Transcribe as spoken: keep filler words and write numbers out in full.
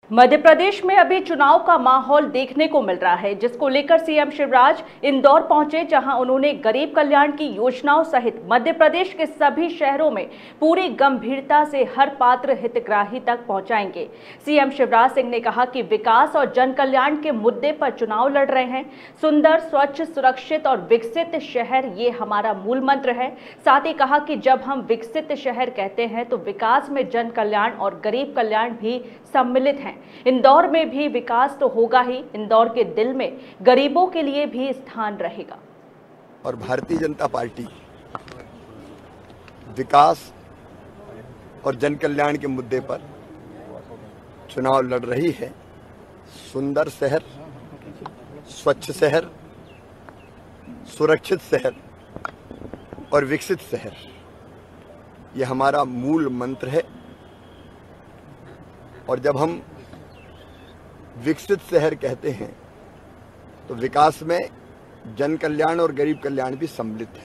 मध्य प्रदेश में अभी चुनाव का माहौल देखने को मिल रहा है, जिसको लेकर सीएम शिवराज इंदौर पहुंचे, जहां उन्होंने गरीब कल्याण की योजनाओं सहित मध्य प्रदेश के सभी शहरों में पूरी गंभीरता से हर पात्र हितग्राही तक पहुंचाएंगे। सीएम शिवराज सिंह ने कहा कि विकास और जन कल्याण के मुद्दे पर चुनाव लड़ रहे हैं। सुंदर, स्वच्छ, सुरक्षित और विकसित शहर, ये हमारा मूल मंत्र है। साथ ही कहा कि जब हम विकसित शहर कहते हैं तो विकास में जन कल्याण और गरीब कल्याण भी सम्मिलित हैं। इंदौर में भी विकास तो होगा ही, इंदौर के दिल में गरीबों के लिए भी स्थान रहेगा। और भारतीय जनता पार्टी विकास और जन कल्याण के मुद्दे पर चुनाव लड़ रही है। सुंदर शहर, स्वच्छ शहर, सुरक्षित शहर और विकसित शहर, ये हमारा मूल मंत्र है। और जब हम विकसित शहर कहते हैं तो विकास में जन कल्याण और गरीब कल्याण भी सम्मिलित है।